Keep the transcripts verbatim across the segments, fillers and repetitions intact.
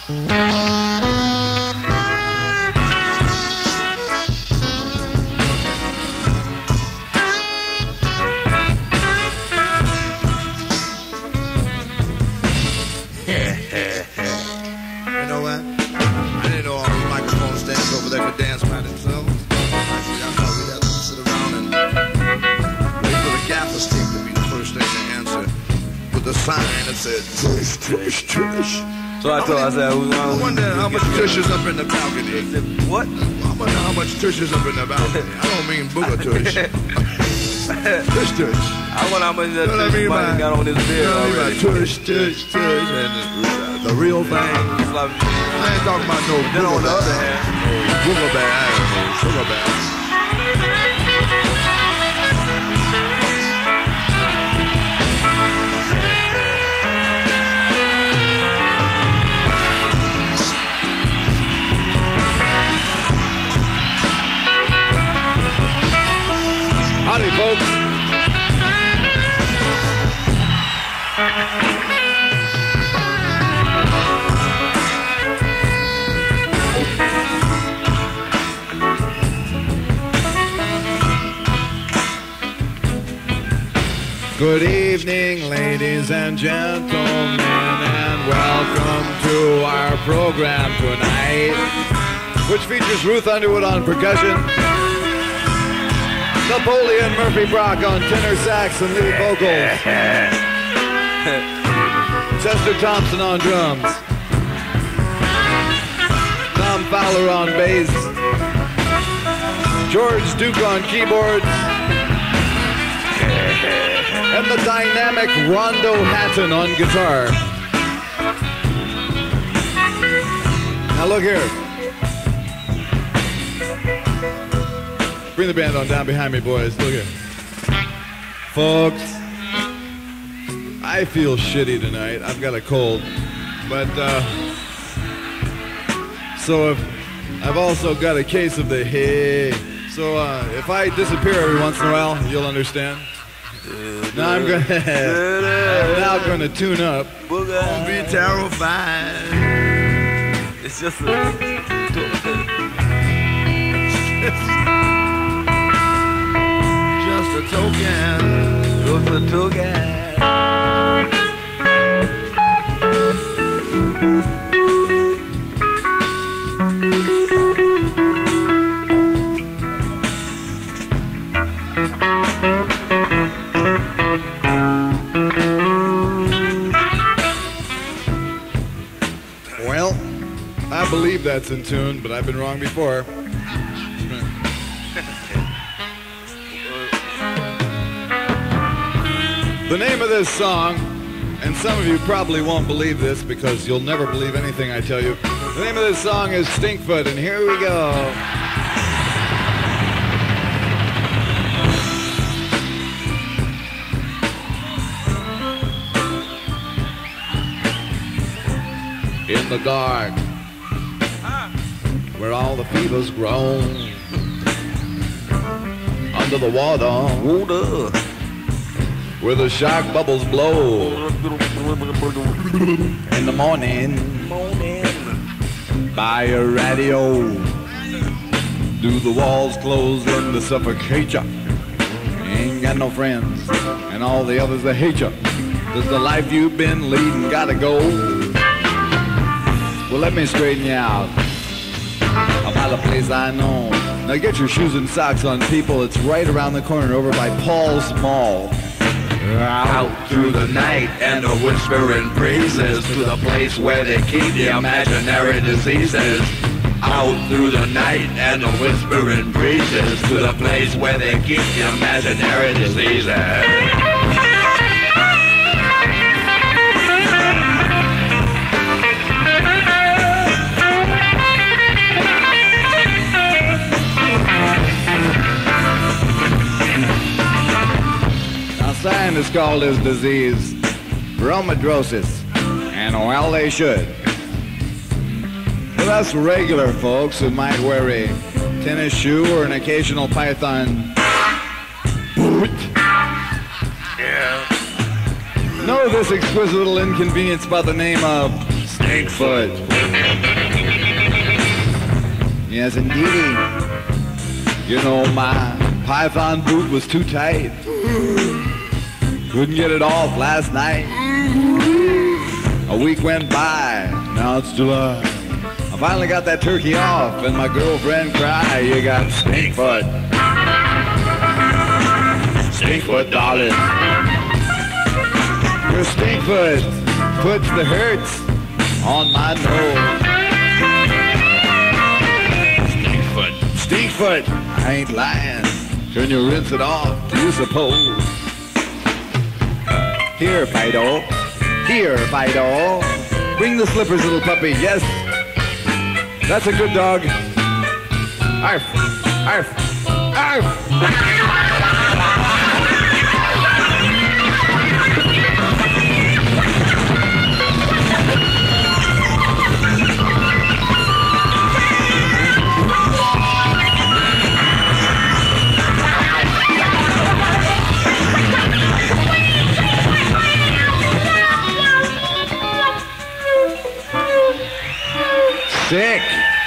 Tush, tush, tush. So I told I said, I wonder how much tush is up in the balcony. What? I wonder how much tush is up in the balcony. I don't mean booger tush. Tush, tush. I wonder how much that tush I mean by, got on his beard. You know what I mean by tush, tush, tush, and the, the real thing. Like, I ain't talking about no then on the other hand, booger bag. I don't know, sugar bag. Howdy, folks. Good evening, ladies and gentlemen, and welcome to our program tonight, which features Ruth Underwood on percussion, Napoleon Murphy Brock on tenor sax and lead vocals, Chester Thompson on drums, Tom Fowler on bass, George Duke on keyboards, and the dynamic Rondo Hatton on guitar. Now look here. Bring the band on down behind me, boys. Look here. Folks, I feel shitty tonight. I've got a cold. But, uh, so if, I've also got a case of the hay. So, uh, if I disappear every once in a while, you'll understand. Now I'm gonna, I'm now gonna tune up. Don't be terrified. It's just a... Just a token. Just a token. Well, I believe that's in tune, but I've been wrong before. The name of this song, and some of you probably won't believe this because you'll never believe anything I tell you. The name of this song is Stinkfoot, and here we go. In the dark, where all the fevers grow, under the water, water, where the shark bubbles blow. In the morning, by a radio, do the walls close in to suffocate ya? Ain't got no friends, and all the others that hate ya. Does the life you've been leading gotta go? Well, let me straighten you out about a place I know. Now get your shoes and socks on, people. It's right around the corner over by Paul's Mall. Out through the night and the whispering breezes to the place where they keep the imaginary diseases. Out through the night and the whispering breezes to the place where they keep the imaginary diseases. Scientists call this disease bromidrosis, and well they should. But us regular folks who might wear a tennis shoe or an occasional python boot know this exquisite little inconvenience by the name of Stinkfoot. Yes, indeedy. You know, my python boot was too tight. Couldn't get it off last night. A week went by, now it's July. I finally got that turkey off, and my girlfriend cried, you got Stinkfoot. Stinkfoot, darling. Your Stinkfoot puts the hurts on my nose. Stinkfoot, Stinkfoot, I ain't lying. Can you rinse it off, do you suppose? Here, Fido. Here, Fido. Bring the slippers, little puppy. Yes. That's a good dog. Arf. Arf. Arf. Sick.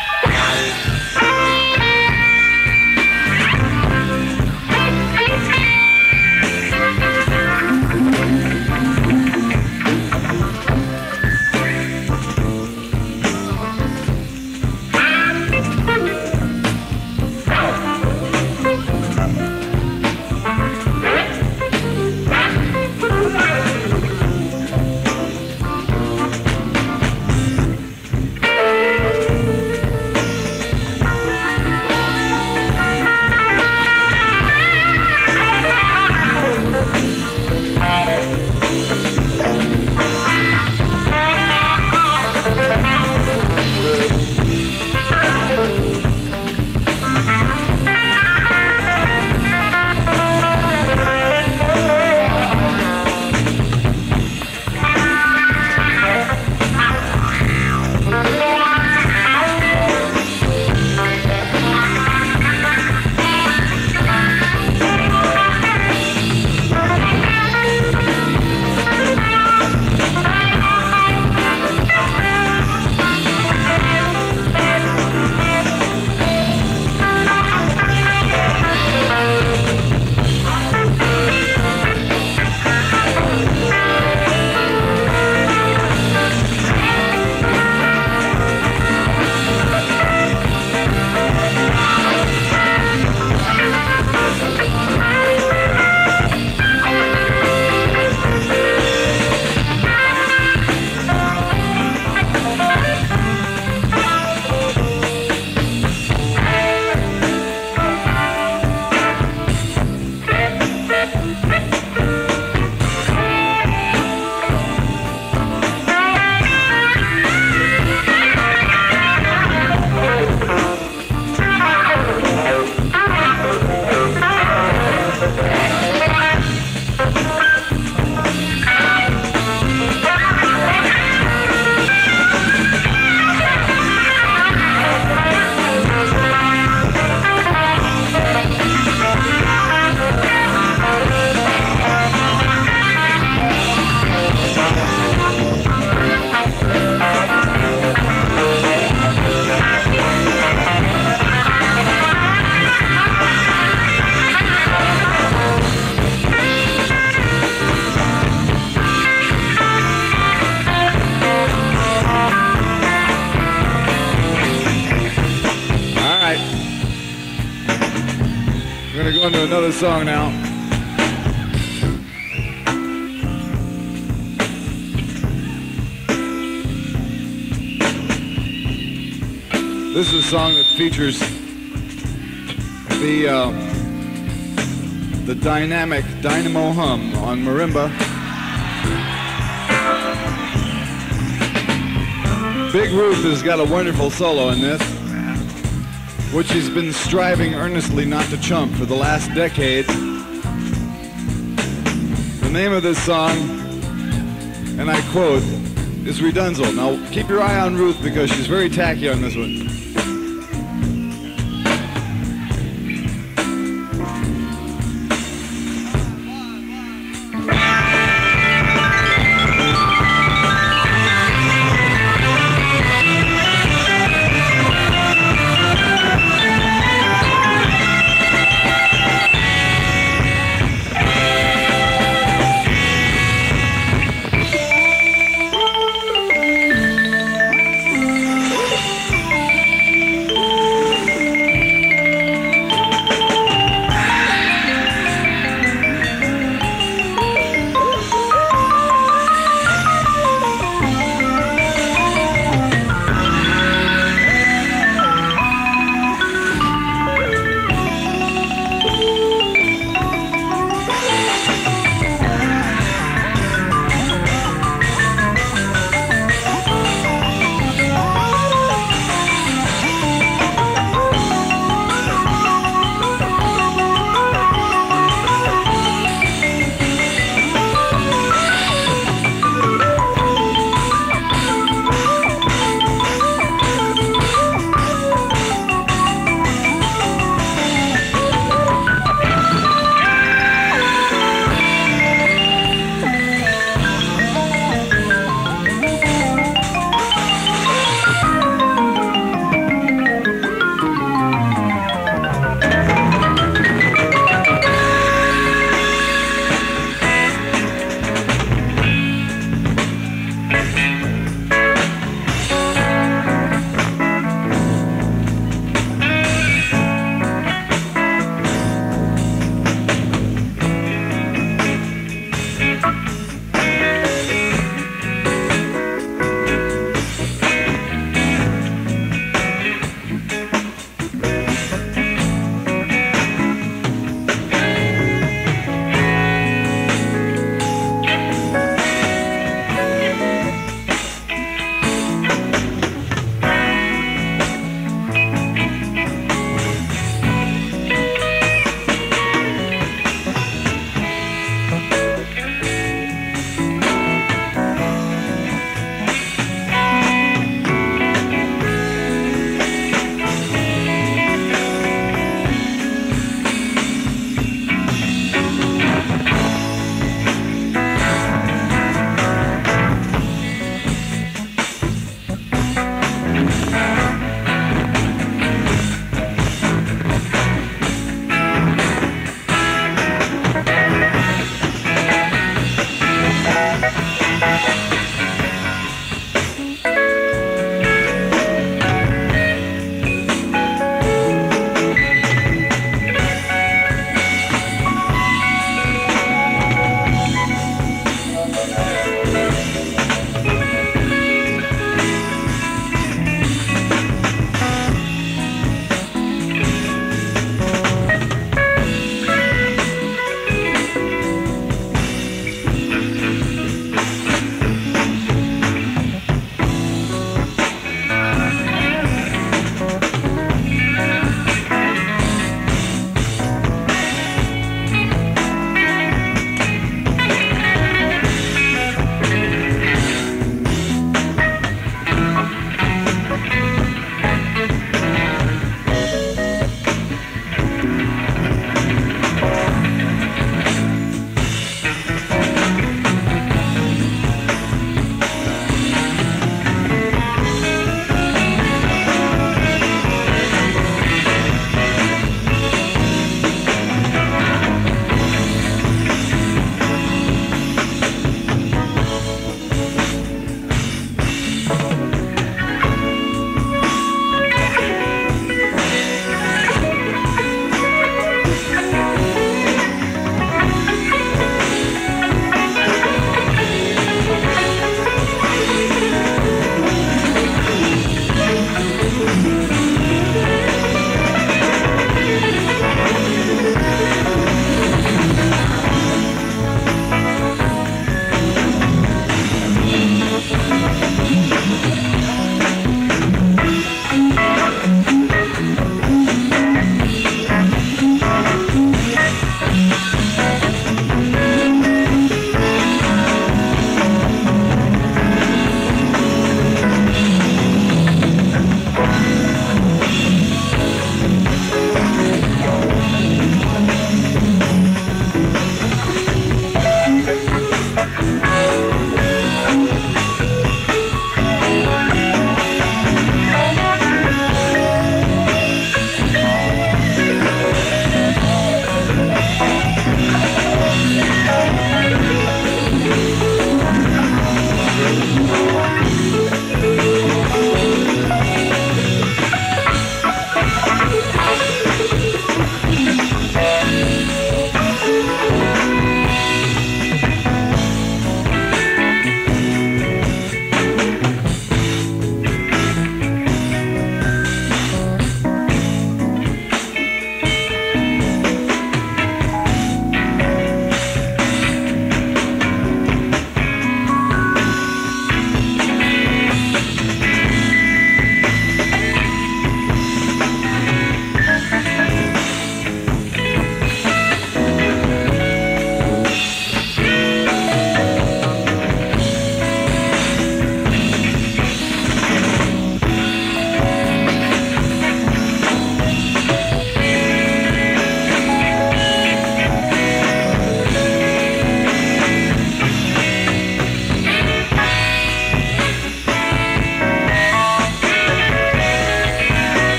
On to another song now. This is a song that features the uh, the dynamic dynamo hum on marimba. Big Ruth has got a wonderful solo in this, which he's been striving earnestly not to chump for the last decade. The name of this song, and I quote, is Redunzel. Now, keep your eye on Ruth because she's very tacky on this one.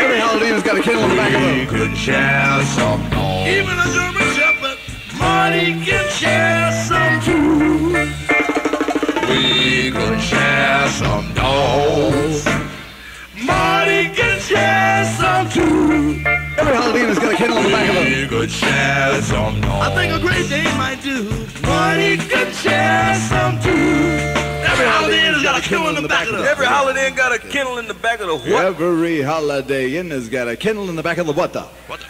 Every holiday has got a kennel in the back of We it. could share some dogs. Even a German Shepherd. Marty can share some too. We could share some dogs. Marty can share some too. Every holiday has got a kennel in the back of it. We could share some dogs. I think a Great Dane might do. Marty can share some too. Every holiday has got a kennel in the back of the. Every holiday ain't got a kennel in the back of the what? Every holiday inn has got a kennel in the back of the what the? What the?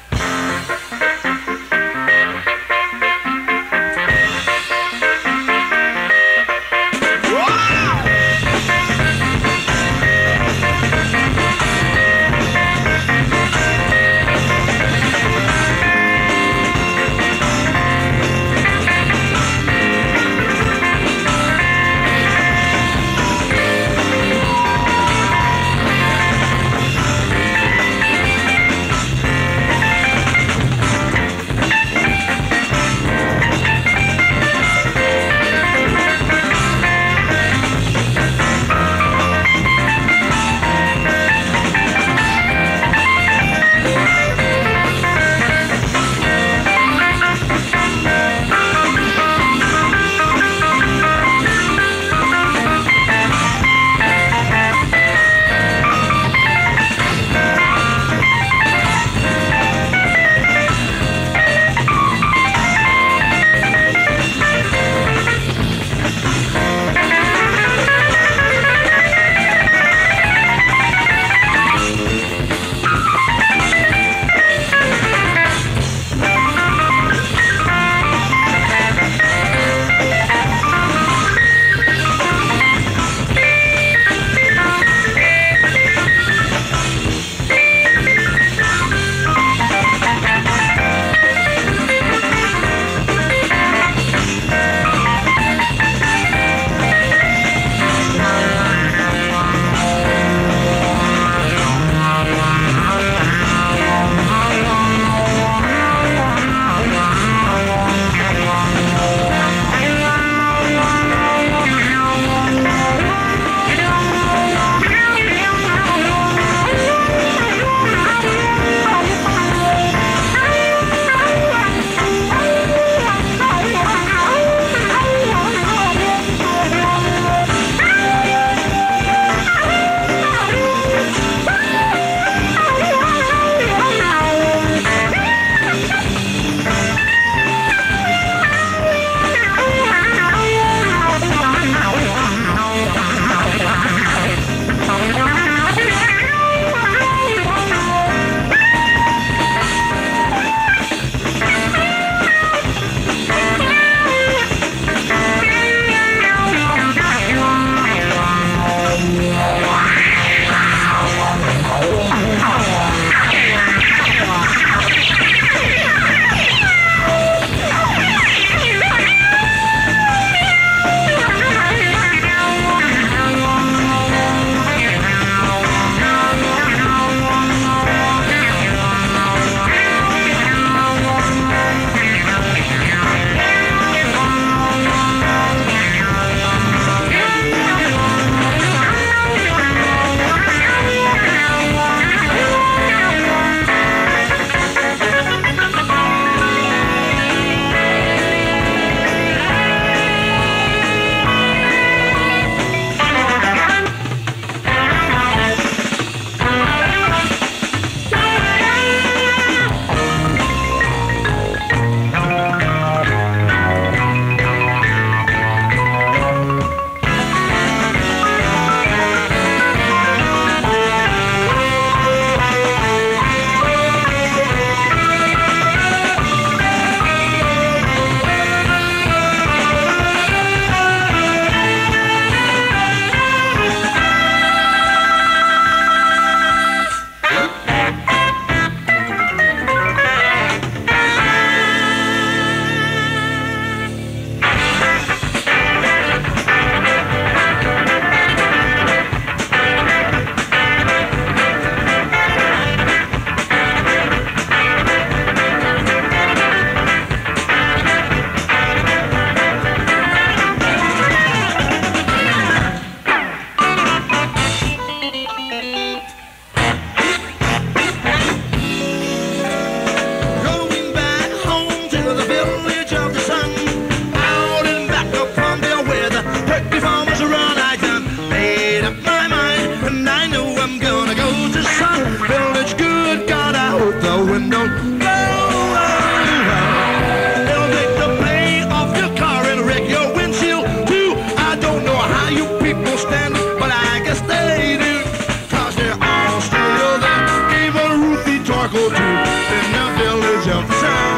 run. I done made up my mind, and I know I'm gonna go to some village. Good God, I hope the wind don't blow. They'll take the paint off your car and wreck your windshield too. I don't know how you people stand it, but I guess they do. Cause they're all still there, even Ruthie Torkel too, in the village of the sun.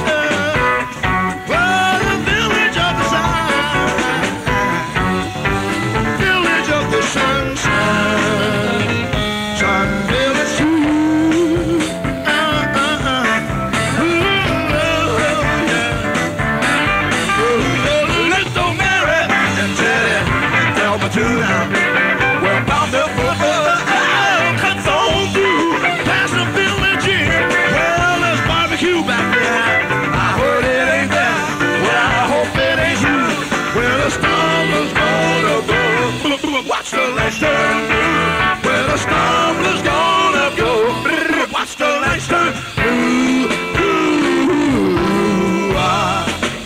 Well, the village of the sun, village of the sun, sun, sun village too. Uh, uh, uh. Ooh, oh, yeah. Ooh, little Mary and Teddy and Delma too now. We're bound to put the cuts on through past the village inn. Well, there's barbecue back there. I heard it ain't there. Well, I hope it ain't you. Well, the stumbler's gonna go. Watch the lights turn blue. Well, the stumbler's gonna go. Watch the lights turn blue. Ooh, ah.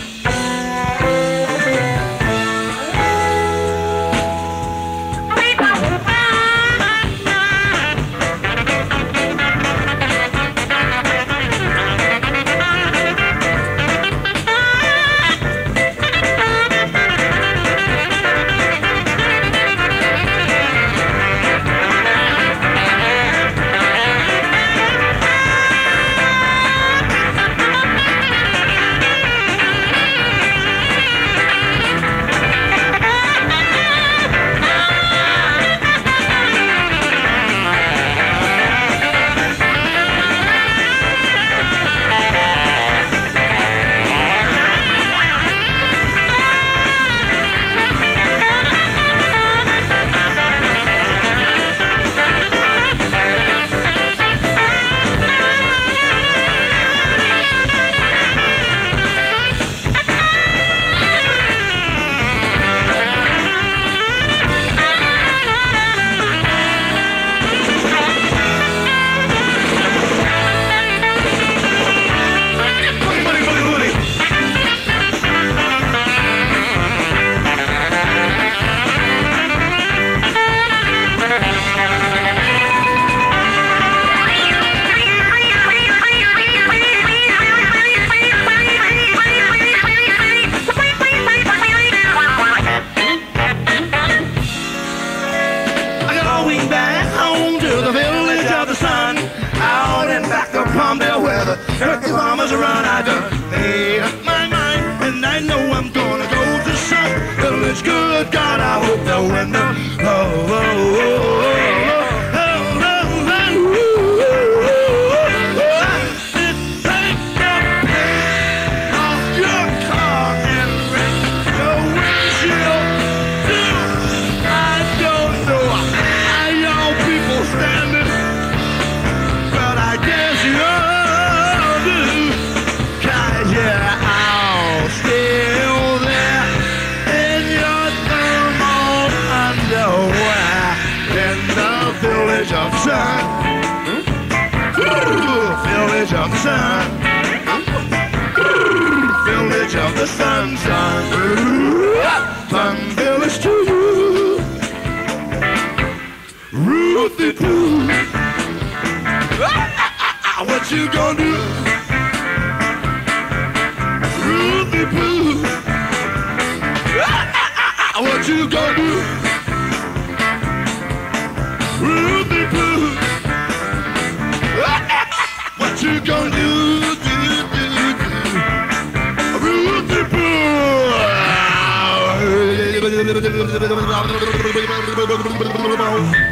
Turkey farmers run, I done made up my mind, and I know I'm gonna go to some village. Good God, I hope the window. Oh, oh, oh, oh, oh. Village of the sun, village of the sun, village of the sun, sun, sun village to you, Ruthie Pooh. What you gonna do, Ruthie Pooh? What you gonna do? Ruthie Pooh, what you gonna do, do, do, do? Ruthie Pooh.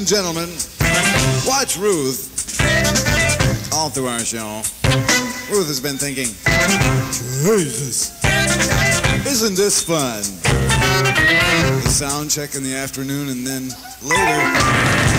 and gentlemen, watch Ruth all through our show. Ruth has been thinking, Jesus, isn't this fun? The sound check in the afternoon and then later.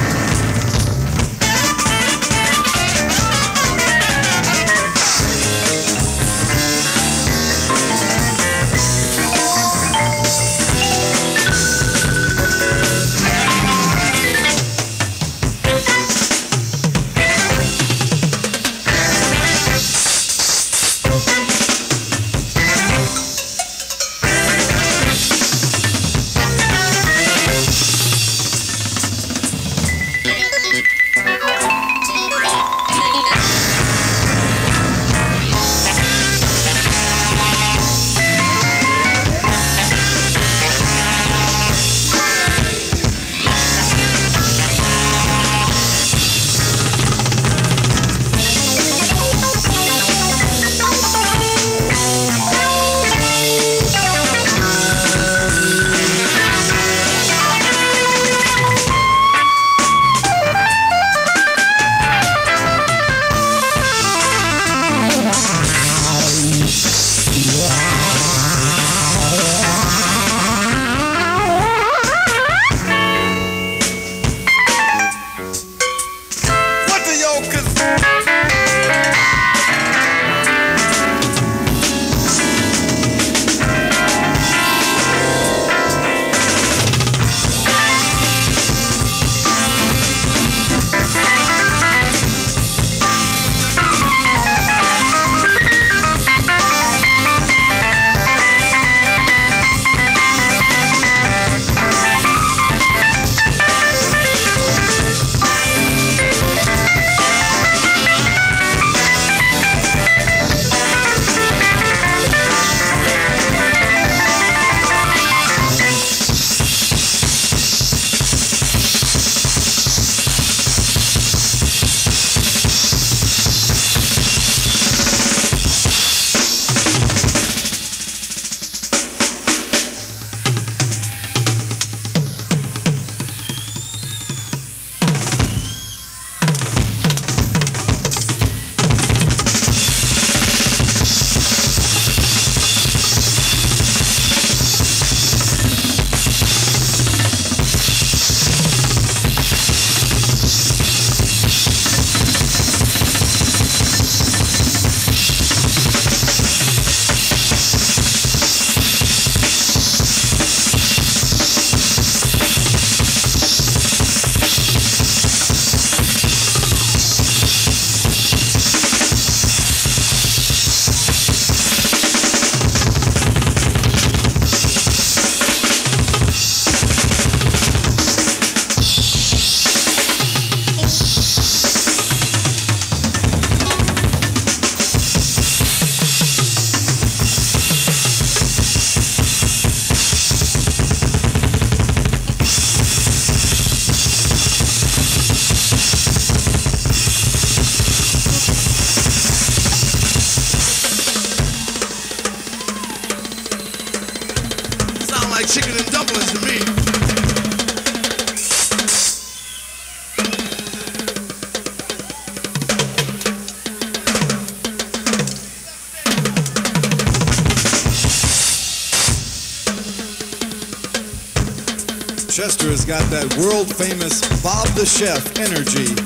Chester has got that world-famous Bob the Chef energy.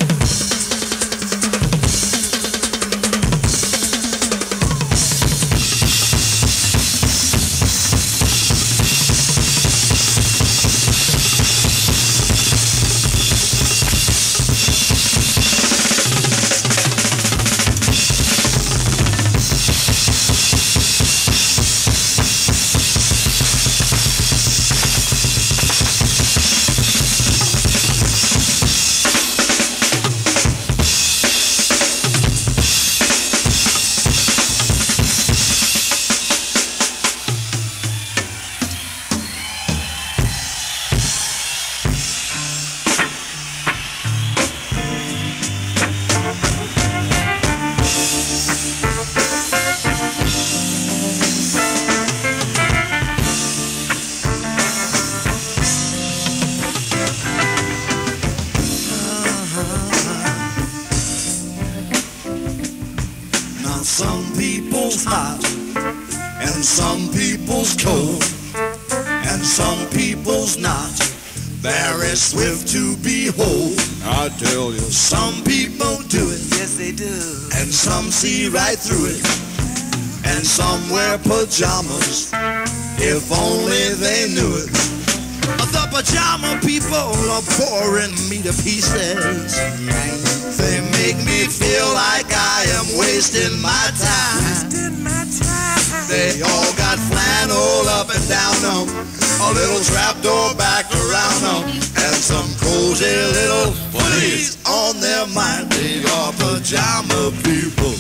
Now some people's hot and some people's cold and some people's not very swift to behold. I tell you, some people do it, yes they do, and some see right through it, and some wear pajamas, if only they knew it. The pajama people are pouring me to pieces. They make me feel like I am wasting my time. They all got flannel up and down them, a little trapdoor back around them, and some cozy little footies on their mind. They are pajama people.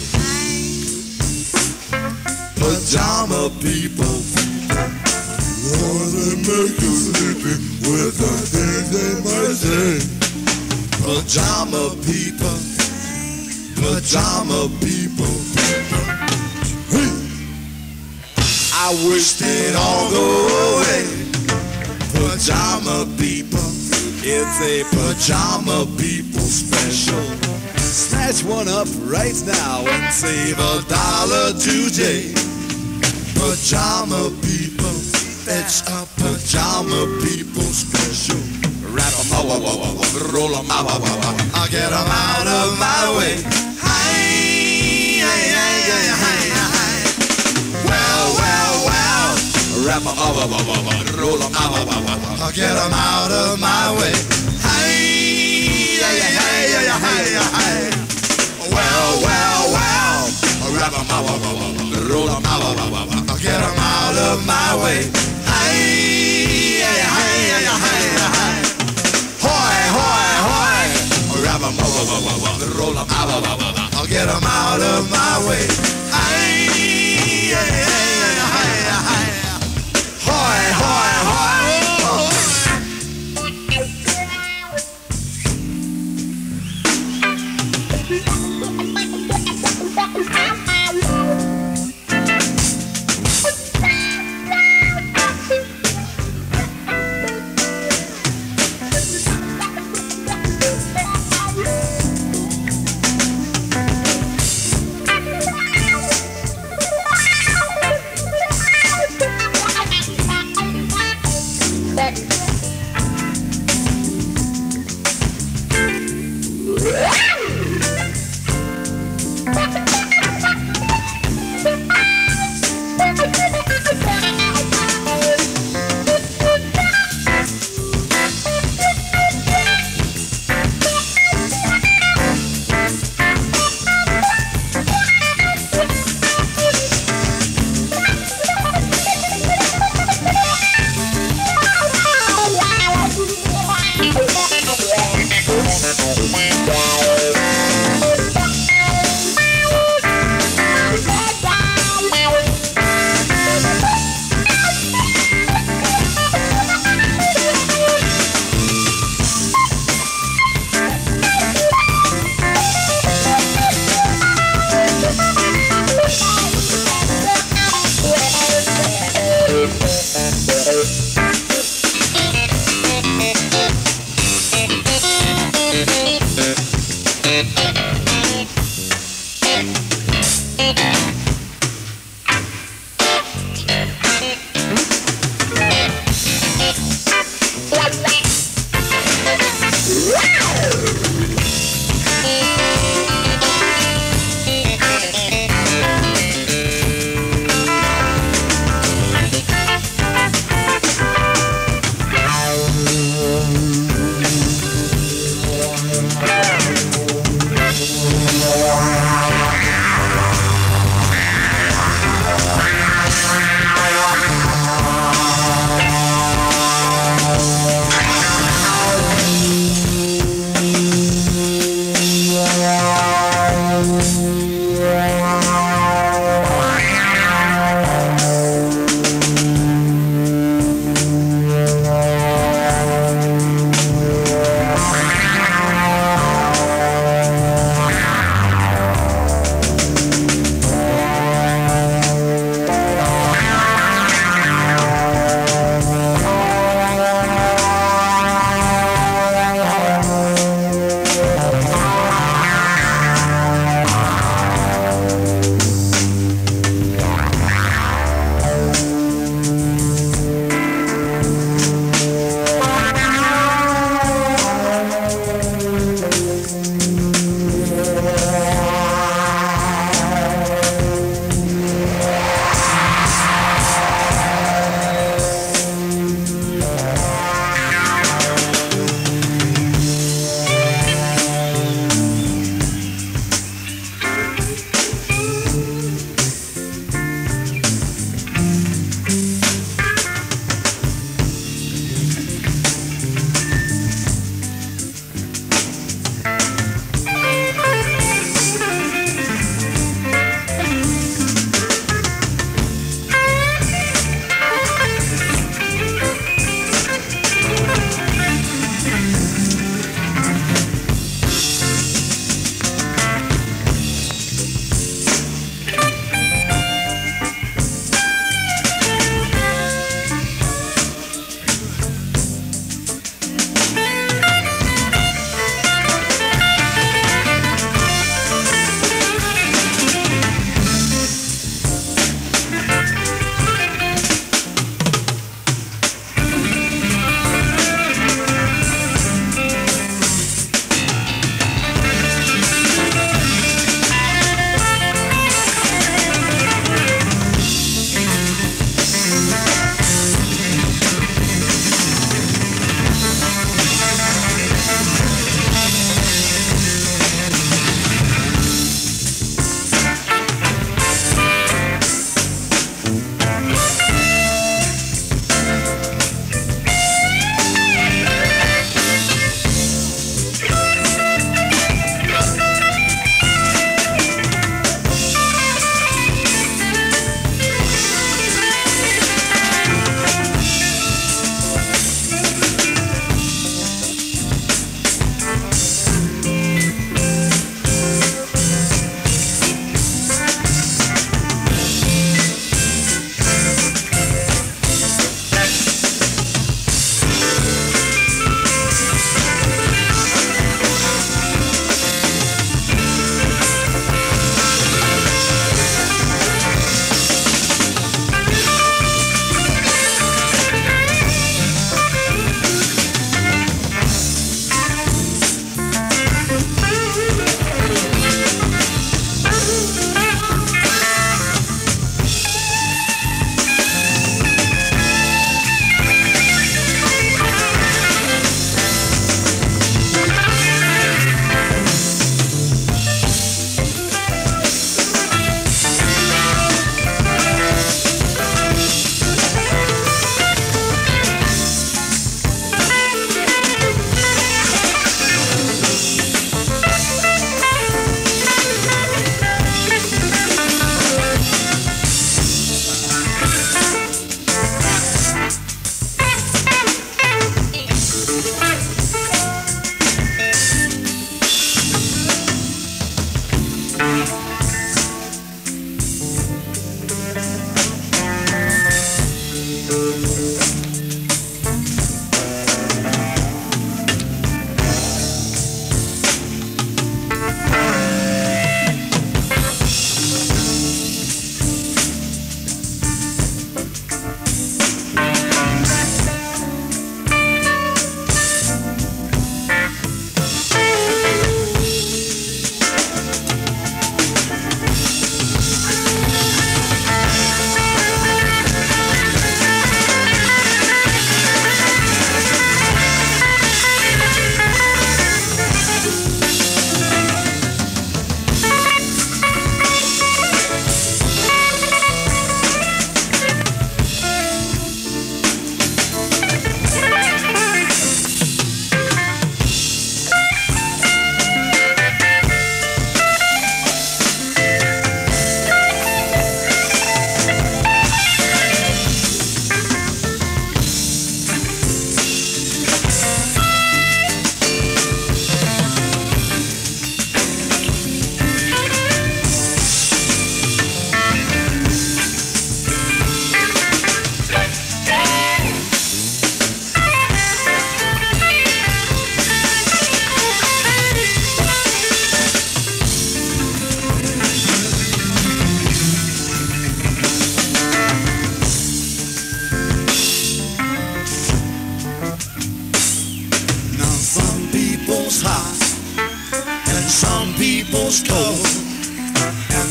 Pajama people. Or they make you sleepy with the things they might say. Pajama people. Pajama people. Hey. I wish they'd all go away. Pajama people. It's a pajama people special. Snatch one up right now and save a dollar today. Pajama people. It's a pajama people special. Wrap 'em up, roll 'em up, I'll get 'em out of my way. Hi, hi, hi, hi, hi. Well, well, well. Wrap 'em up, roll 'em up, I'll get 'em out of my way. Hi, hi, hi, hi, hi, hi. Well, well, well. Wrap 'em up, roll 'em up, I'll get 'em out of my way. Hey, hey, hey, hey, hey. Hoy, hoy, hoy. Wrap 'em up, roll 'em up, I'll get 'em out of my way. Hey, hey, hey, hey, hey. Hoy, hoy, hoy.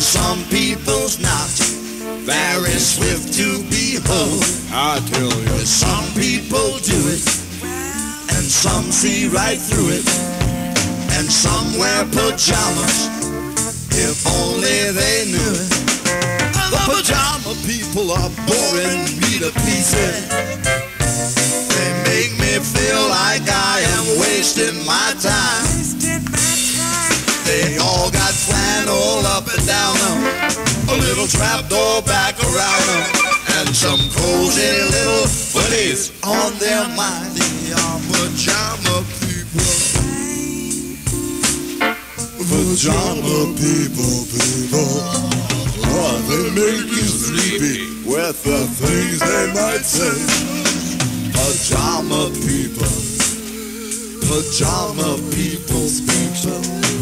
some people's not very swift to behold. I tell you, some people do it, and some see right through it, and some wear pajamas, if only they knew it. The pajama people are boring me to pieces. They make me feel like I am wasting my time. They all got flannel up and down them, a little trapdoor back around them, and some cozy little footies on their mind. They are pajama people. Pajama people, people. Oh, they make you sleepy with the things they might say. Pajama people, pajama people speak so.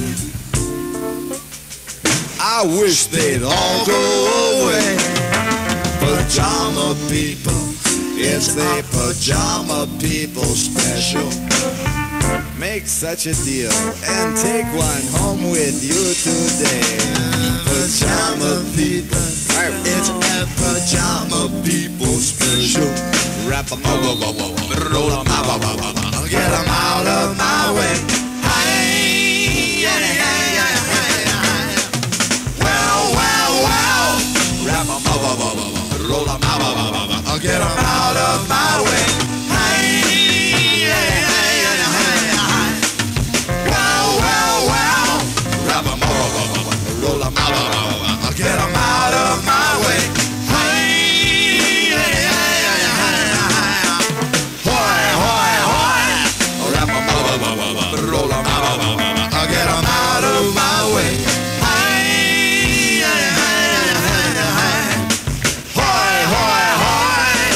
I wish they'd all go away. Pajama people, it's a pajama people special. Make such a deal and take one home with you today. Pajama people, it's a pajama people special. Wrap 'em up, roll 'em out, get 'em out of my way. Hey, yeah, yeah, yeah, yeah. Well, well, well. Wrap 'em up, roll 'em out, get 'em out of my way. Hey, yeah, yeah, yeah. Well, well, well. Wrap 'em up, roll 'em out, get 'em out of my way. Hey, yeah, yeah, yeah. Hoy, hoy, hoy. Wrap 'em up, roll 'em out, get 'em out of my way. Hey, yeah, yeah, yeah. Hoy, hoy, hoy.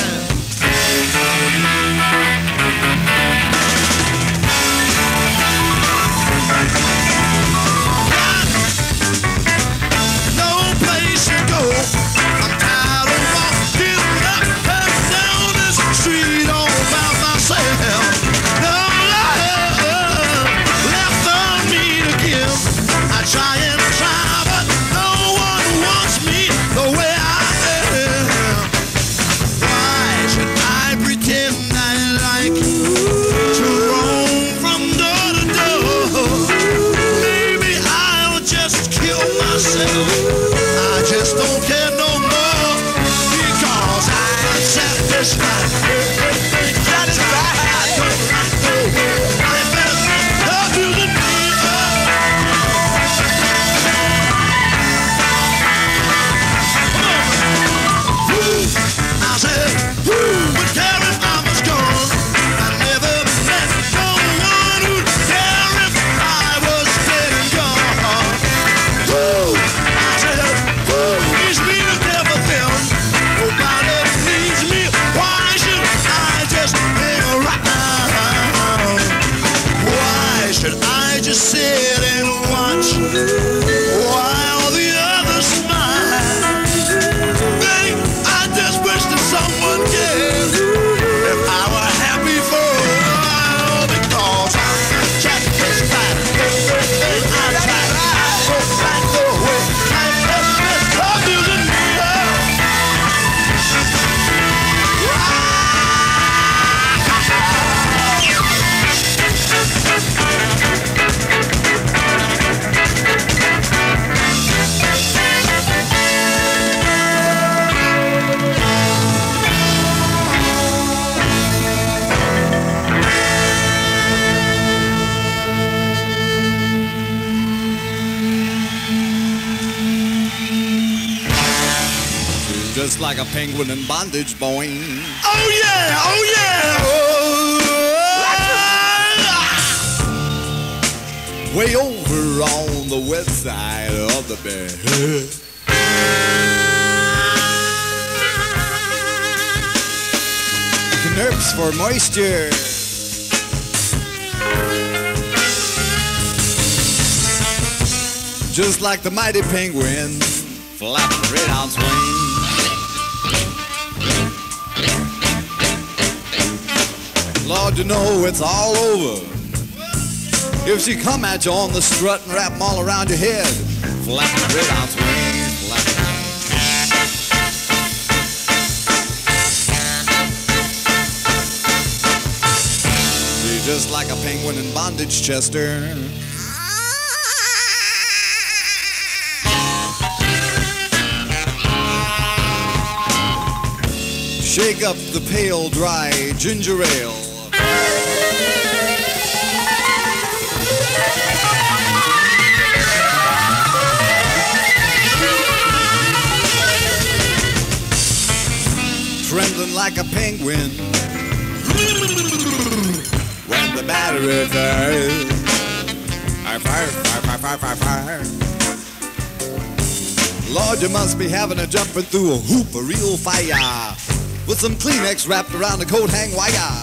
No place to go. I'm tired of walking up and down this street all by myself. No love left for me to give. I try and try, but no one wants me the way I am. Why should I pretend I like to roam from door to door? Maybe I'll just kill myself. I just don't care no more, because I'm satisfied. Satisfied. Life is abusing me. I said, would care if I was gone. I never met no one who'd care if I was dead and gone. I said, needs me to care for them. Nobody needs me. Why should I just hang around? Why should I just sit and watch while the others smile? Babe, I just wish that someone cared if I were happy for a while, because I'm satisfied. I'm tired. So right the way life is abusing me. just like a penguin in bondage, boing. Oh yeah, oh yeah. Oh. Way over on the west side of the bed. Nerves for moisture. Just like the mighty penguin, flapping red on swing. Lord, you know it's all over if she come at you on the strut and wrap them all around your head, flapping red on swing. penguin in bondage, Chester. Shake up the pale, dry ginger ale. Trembling like a penguin when the battery fires. I fire, fire, fire, fire, fire, fire. Lord, you must be having a jumping through a hoop of real fire with some Kleenex wrapped around the coat hang wire.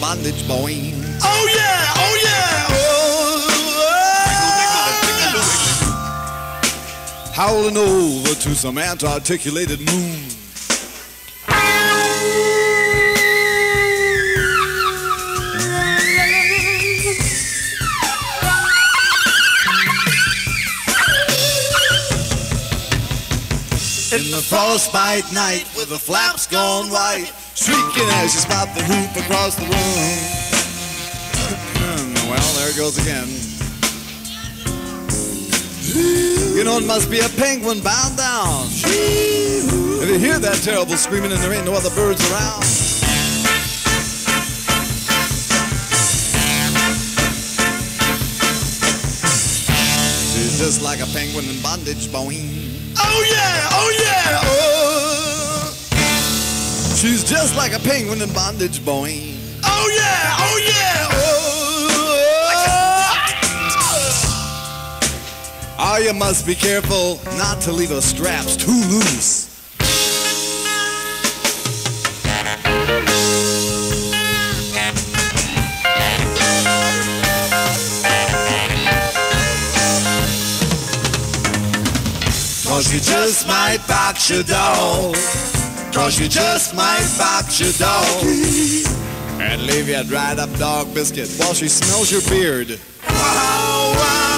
bondage, boy. Oh yeah, oh yeah, oh, oh. Howling over to some ant-articulated moon. In the frostbite night with the flaps gone white, shrieking as you spot the hoop across the room. Well, there it goes again. You know it must be a penguin bound down. If you hear that terrible screaming and there ain't no other birds around. She's just like a penguin in bondage, boing. Oh yeah, oh yeah, oh. She's just like a penguin in bondage, boing. Oh yeah, oh yeah, oh. Oh, you must be careful not to leave her straps too loose. Cause you just might box your dog. Cause you just might box your dog. And leave you a dried up dog biscuit while she smells your beard. Wow, wow.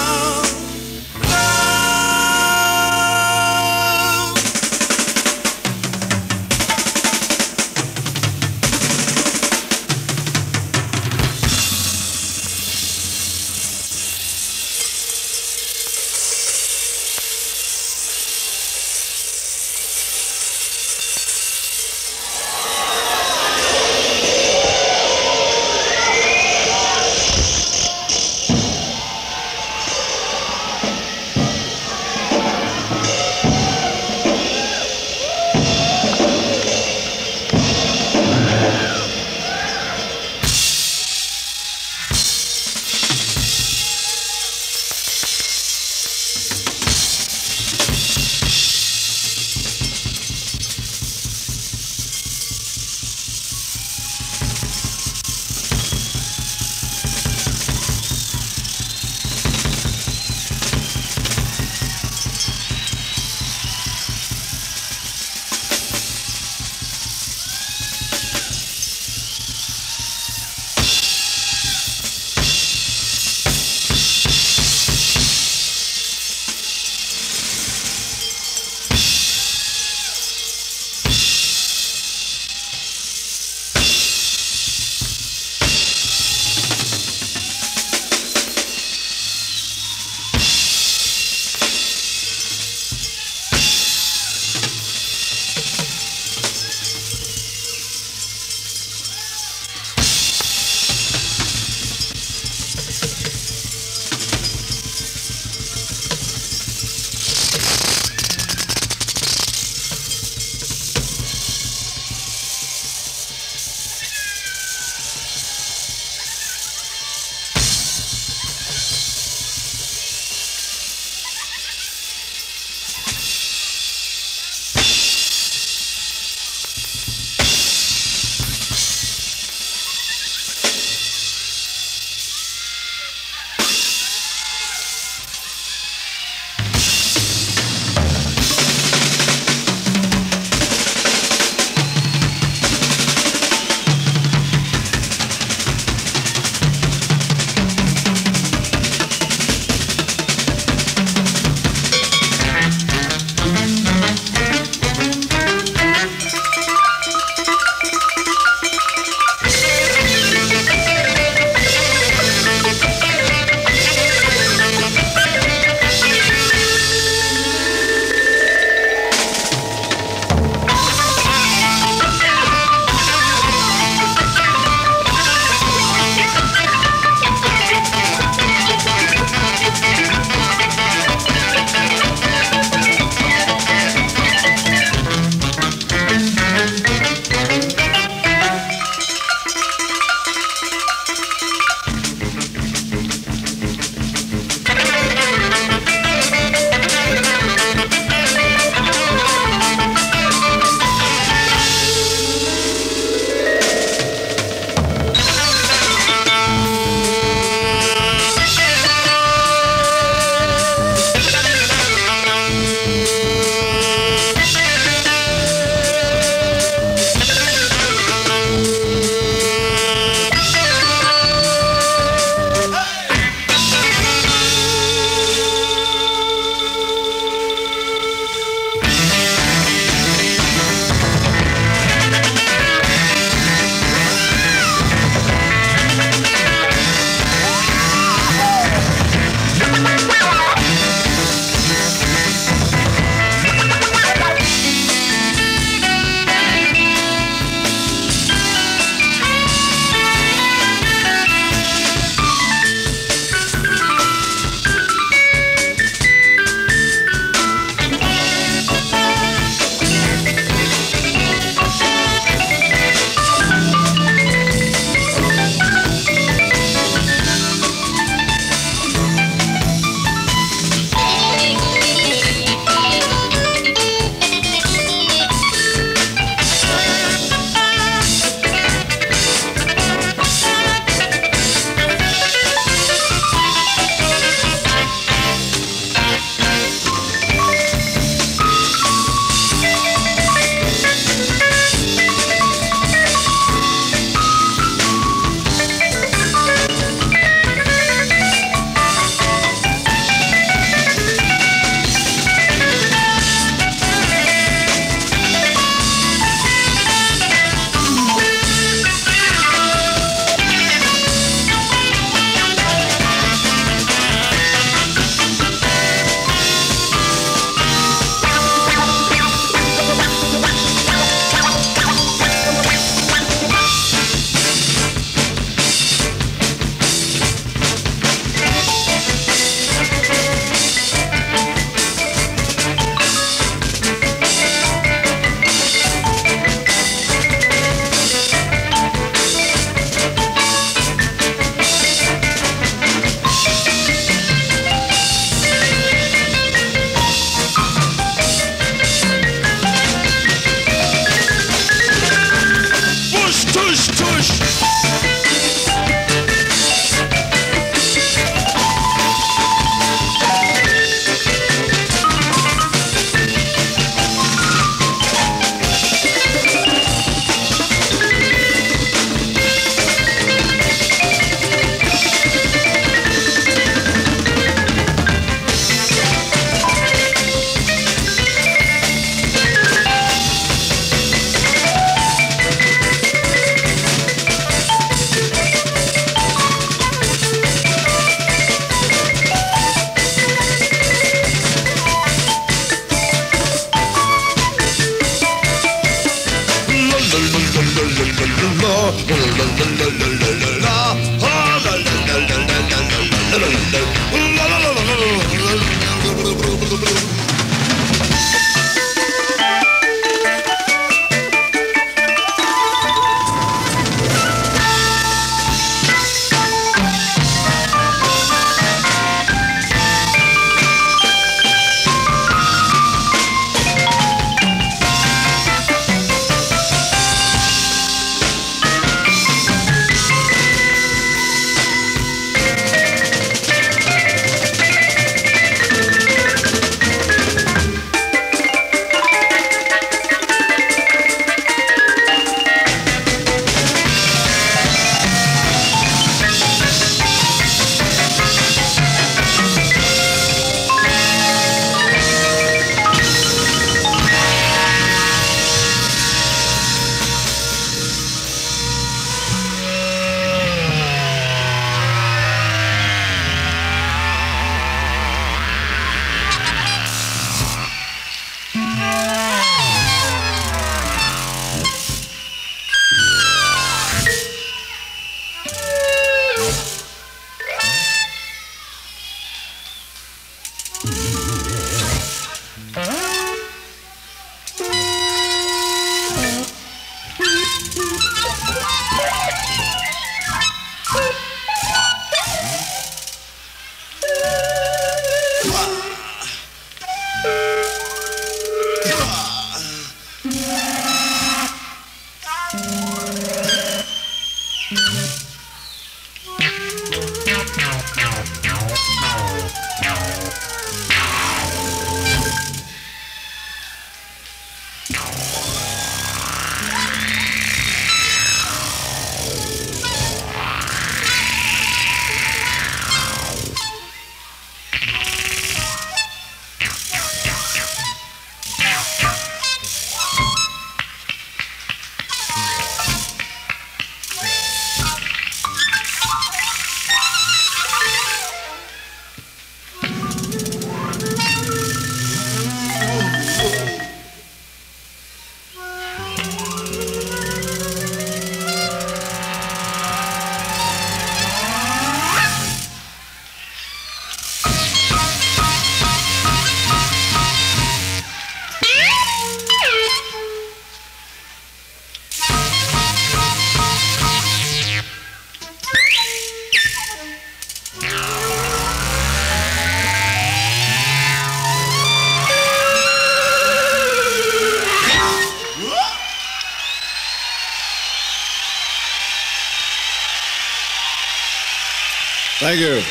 Thank you.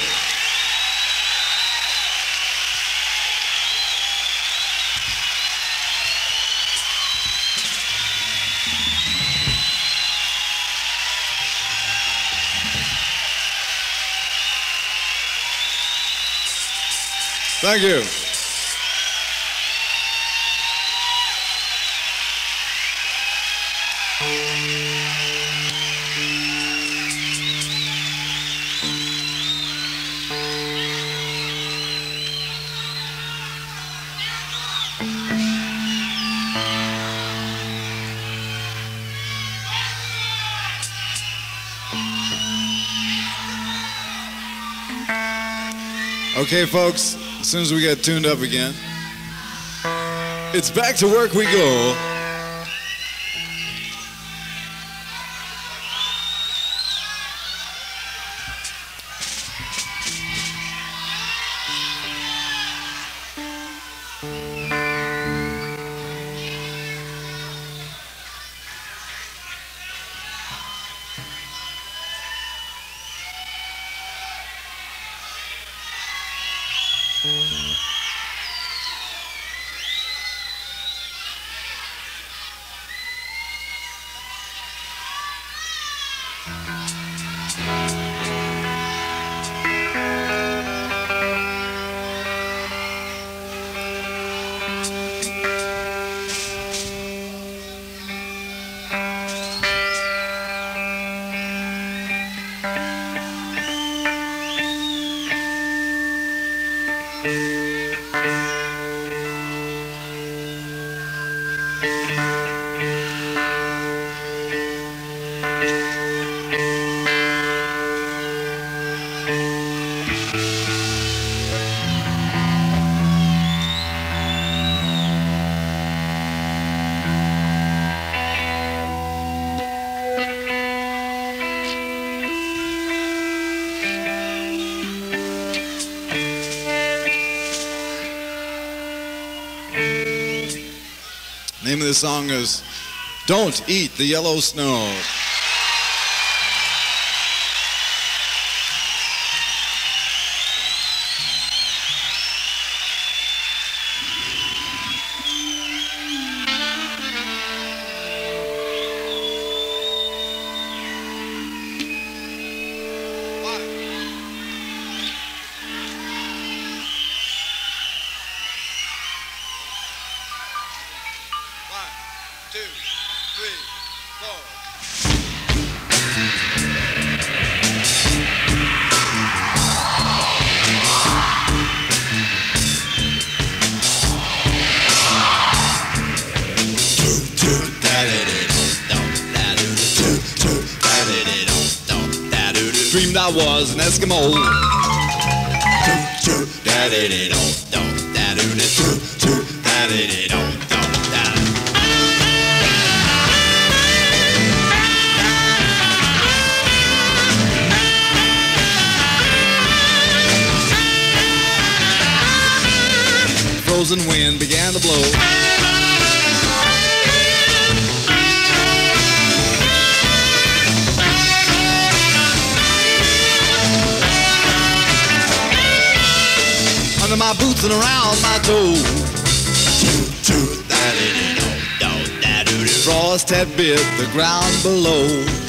Thank you. Okay, folks, as soon as we get tuned up again, it's back to work we go. Name of the song is Don't Eat the Yellow Snow. Dreamed I was an Eskimo. Frozen wind began to blow. Under my boots and around my toes. Frost had bit the ground below.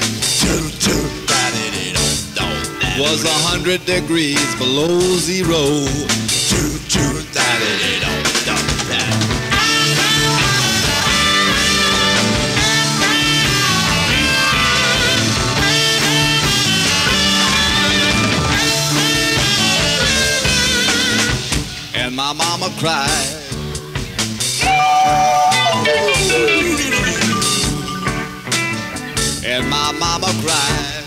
Was a hundred degrees below zero. And my mama cried. And my mama cried.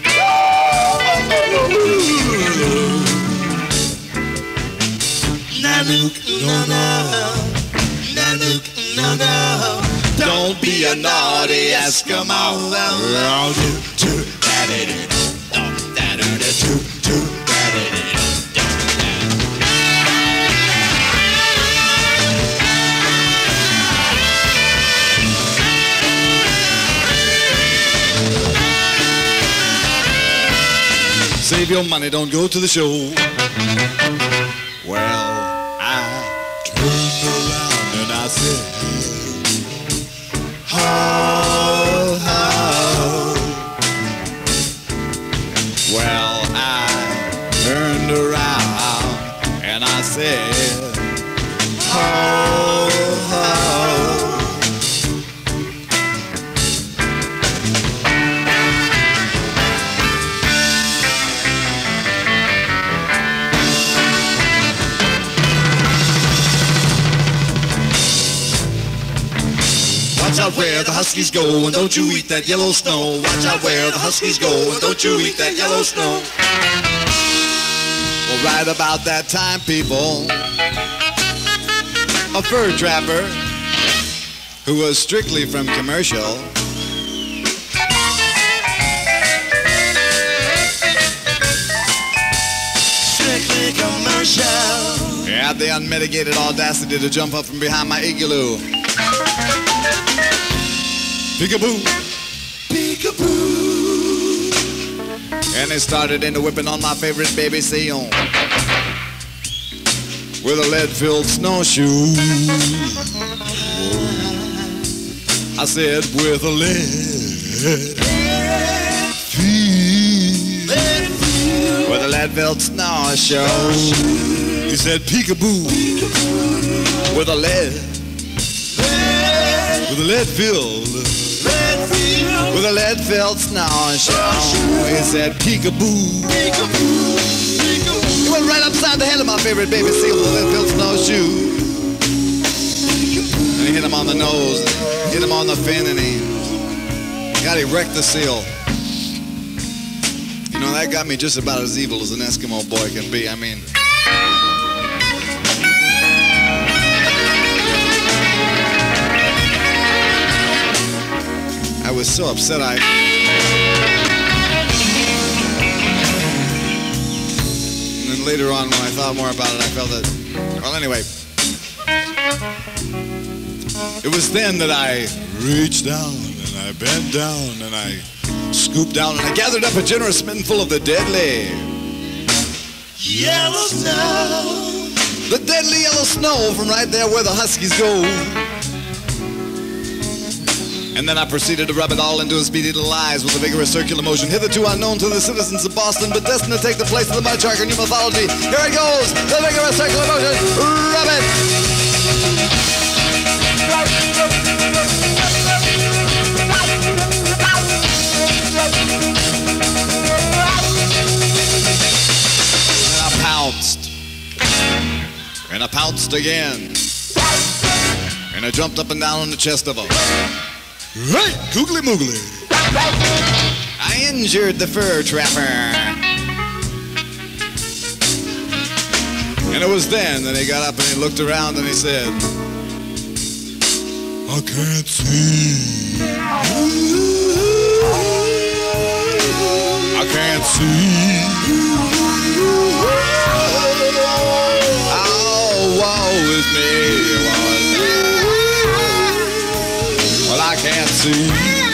Nanook, no, no. Nanook, no, no. Don't be a naughty Eskimo. Save your money don't go to the show. Well, I turned around and I said, how, how. Well, I turned around and I said, how, how. Watch out where the huskies go, and don't you eat that yellow snow. Watch out where the huskies go, and don't you eat that yellow snow. Well, right about that time, people, a fur trapper who was strictly from commercial strictly commercial had the unmitigated audacity to jump up from behind my igloo. Peekaboo, peekaboo. And they started into whipping on my favorite baby seal with a lead-filled snowshoe. I said, with a lead, with a lead-filled snowshoe. He said, peekaboo, with a lead, with a lead-filled. With a lead-filled snowshoe. He said, peekaboo. Peekaboo. He went right upside the head of my favorite baby seal with a lead-filled snowshoe. And he hit him on the nose, hit him on the fin, and he, God, he wrecked the seal. You know, that got me just about as evil as an Eskimo boy can be. I mean, I was so upset I... And then later on when I thought more about it, I felt that... Well, anyway. It was then that I reached down and I bent down and I scooped down and I gathered up a generous spoonful of the deadly yellow snow. The deadly yellow snow from right there where the huskies go. And then I proceeded to rub it all into his beady little eyes with a vigorous circular motion hitherto unknown to the citizens of Boston, but destined to take the place of the mud shark in new mythology. Here it goes, the vigorous circular motion. Rub it. And I pounced. And I pounced again. And I jumped up and down on the chest of him. Right, googly moogly. I injured the fur trapper. And it was then that he got up and he looked around and he said, I can't see. I can't see. Oh, woe is me. Well, I can't see.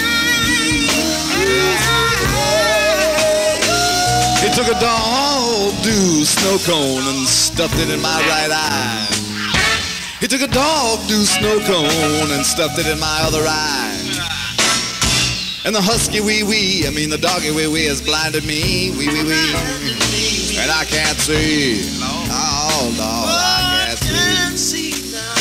He took a dog dew snow cone and stuffed it in my right eye. He took a dog dew snow cone and stuffed it in my other eye. And the husky wee wee, I mean the doggy wee wee has blinded me, wee wee wee. And I can't see. Oh, Lord, I can't see.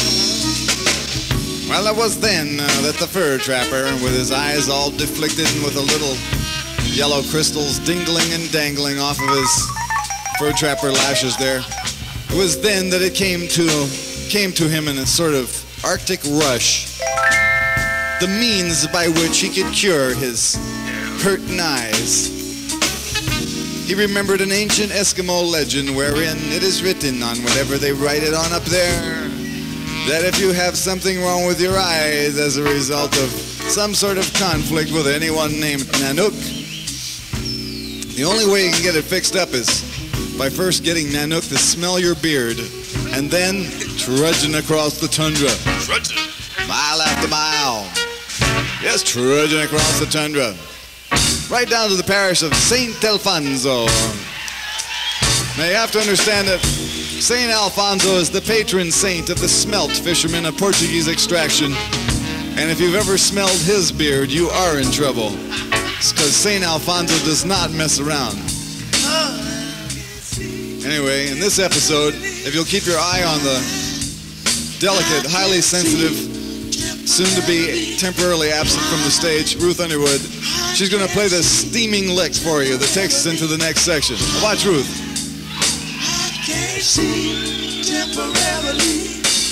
Well, it was then uh, that the fur trapper, with his eyes all deflected and with the little yellow crystals dingling and dangling off of his fur trapper lashes there, it was then that it came to came to him in a sort of Arctic rush, the means by which he could cure his hurting eyes. He remembered an ancient Eskimo legend wherein it is written on whatever they write it on up there, that if you have something wrong with your eyes as a result of some sort of conflict with anyone named Nanook, the only way you can get it fixed up is by first getting Nanook to smell your beard and then trudging across the tundra. Trudging? Mile after mile. Yes, trudging across the tundra. Right down to the parish of Saint Alfonso. Now you have to understand that Saint Alfonso is the patron saint of the smelt fishermen of Portuguese extraction. And if you've ever smelled his beard, you are in trouble. It's because Saint Alfonso does not mess around. Anyway, in this episode, if you'll keep your eye on the delicate, highly sensitive, soon to be temporarily absent from the stage, Ruth Underwood, she's going to play this steaming lick for you that takes us into the next section. Watch Ruth. Can't see temporarily.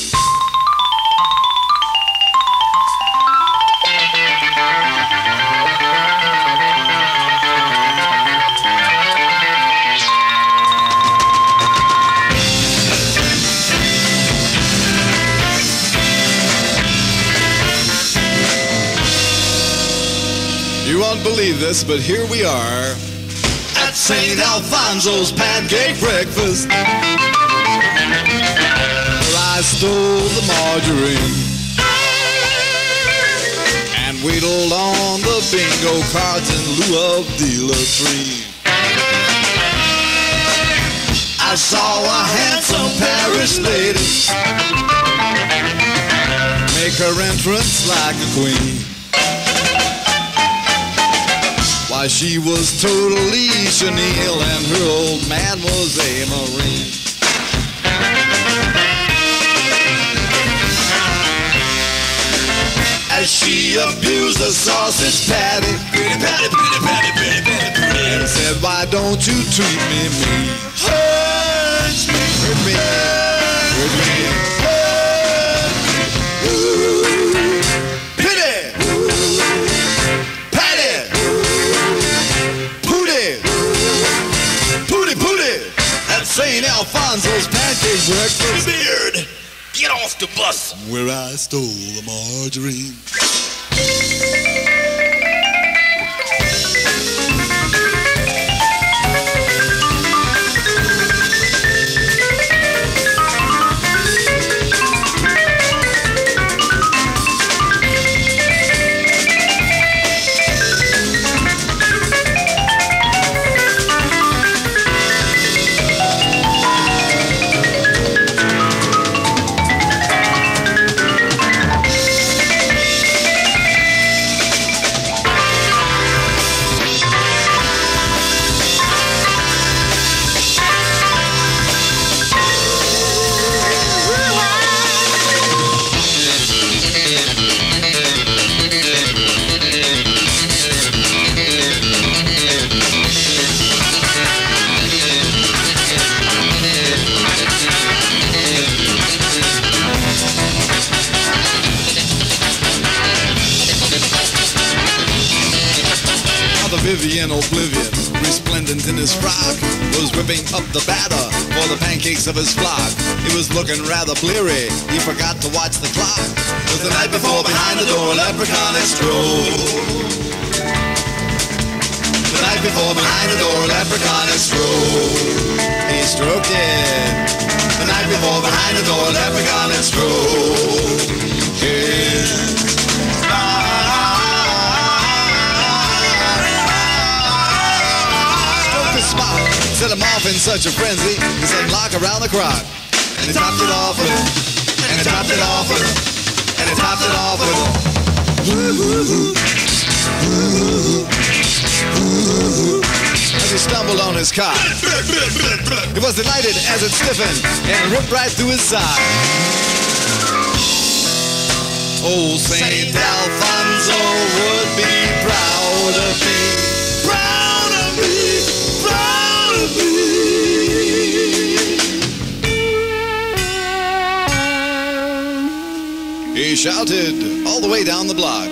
You won't believe this, but here we are at Saint Alfonso's pancake breakfast, where I stole the margarine and wheedled on the bingo cards in lieu of dealer three. I saw a handsome Paris lady make her entrance like a queen. Why, she was totally chenille and her old man was a Marine. As she abused the sausage patty, pretty patty, pretty patty, pretty patty, pretty, and said, why don't you treat me mean? Hurt me, hurt me, hurt me, hurt me. Ooh, pity, patty, pooty, pooty, pooty. At Saint Alfonso's pancake breakfast. Beard, get off the bus. Where I stole the margarine. Vivian Oblivion, resplendent in his frock, was whipping up the batter for the pancakes of his flock. He was looking rather bleary, he forgot to watch the clock. It was the night before behind the door, leprechaun had strolled. The night before behind the door, leprechaun had strolled. He stroked it. The night before behind the door, leprechaun had strolled. Yeah. Set him off in such a frenzy, he said lock around the crock. And he topped it off with it, and he topped it off with it, and he topped it off with it. As he stumbled on his cock, he was delighted as it stiffened and ripped right through his side. Old Saint Alfonso would be proud of me, proud of me. He shouted all the way down the block.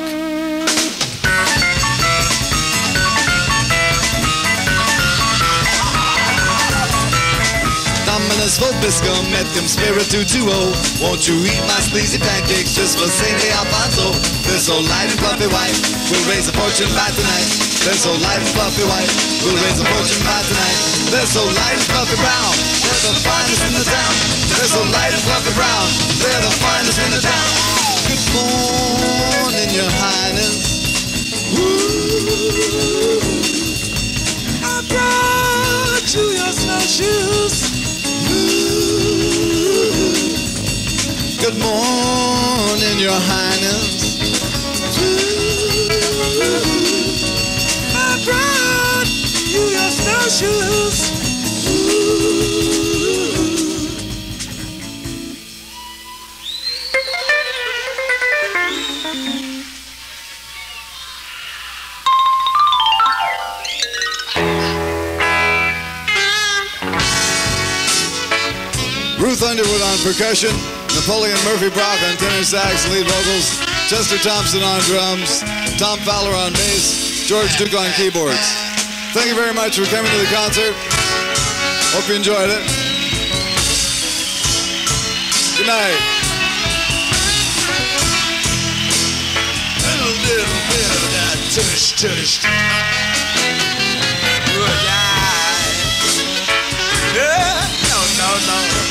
Dominus vobiscum et cum spiritu tuo. Won't you eat my sleazy pancakes just for Saint Alfonso? They're so light and fluffy white, we'll raise a fortune by tonight. They're so light and fluffy white, we'll raise a fortune by tonight. They're so light and fluffy brown, they're the finest in the town. They're so light and fluffy brown, they're the finest in the town. Good morning, your highness. Ooh, I brought shoe your snowshoes. Good morning, Your Highness. I brought you your snowshoes. Ruth Underwood on percussion, Napoleon Murphy Brock on tenor sax, lead vocals, Chester Thompson on drums, Tom Fowler on bass, George Duke on keyboards. Thank you very much for coming to the concert. Hope you enjoyed it. Good night. Little, little bit of that tush, tush. Good night. Yeah, no, no, no.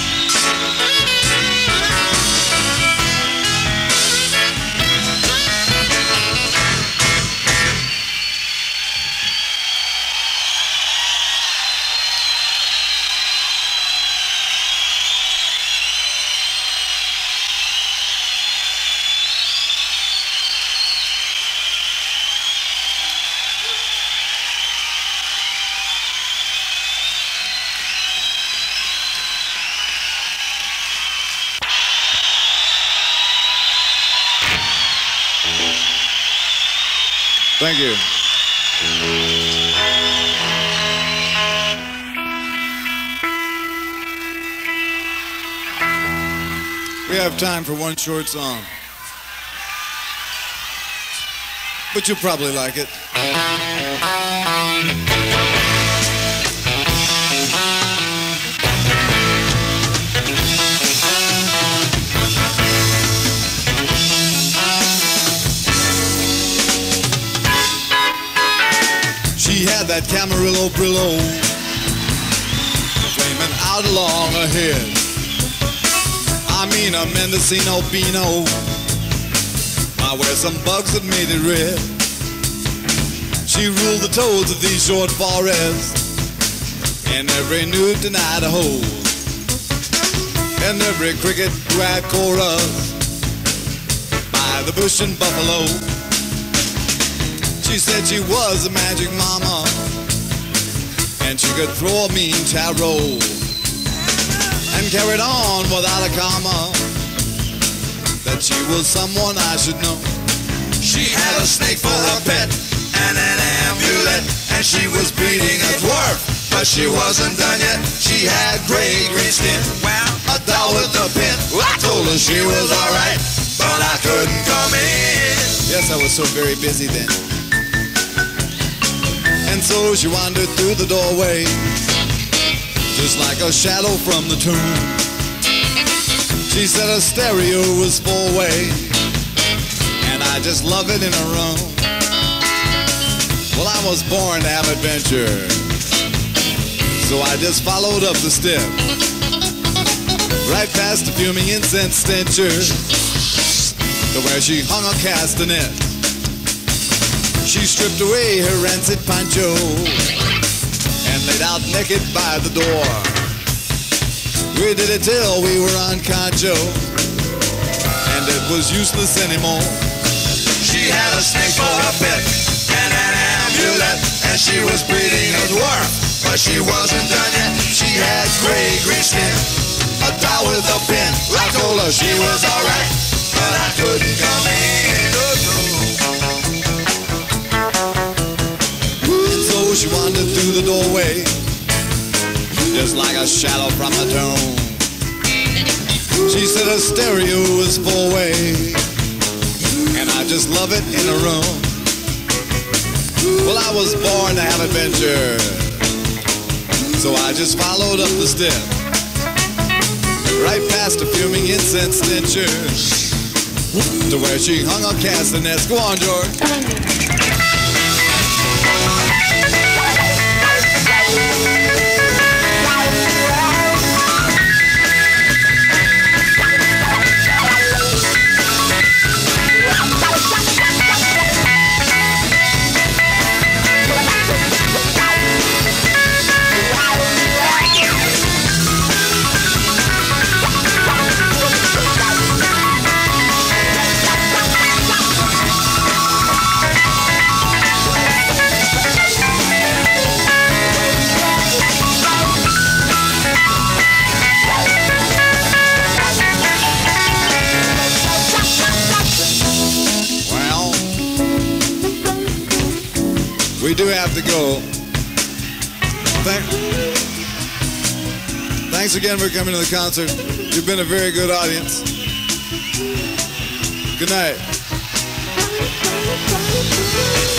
Thank you. We have time for one short song, but you'll probably like it. She had that Camarillo Brillo flaming out along her head. I mean a Mendocino Beano. I wear some bugs that made it red. She ruled the toads of these short forests in every newt in Idaho, and every cricket who had chorus by the bush and buffalo. She said she was a magic mama, and she could throw a mean tarot and carried on without a comma, that she was someone I should know. She had a snake for her pet and an amulet, and she was breeding a dwarf, but she wasn't done yet. She had gray, green skin, well, a doll with a pin. I told her she was alright, but I couldn't come in. Yes, I was so very busy then. And so she wandered through the doorway, just like a shadow from the tomb. She said her stereo was four-way, and I just love it in a room. Well, I was born to have adventure, so I just followed up the step, right past the fuming incense stencher, to where she hung a castanet. She stripped away her rancid poncho and laid out naked by the door. We did it till we were on concho, and it was useless anymore. She had a snake for a pet and an amulet, and she was breeding a dwarf, but she wasn't done yet. She had gray, green skin, a doll with a pin. I told her she was alright, but I couldn't come in. Oh, no. She wandered through the doorway, just like a shadow from the tomb. She said her stereo was four-way, and I just love it in a room. Well, I was born to have adventure, so I just followed up the step, right past the fuming incense stencher, to where she hung her castanets. Go on, George. go. Thank, thanks again for coming to the concert. You've been a very good audience. Good night.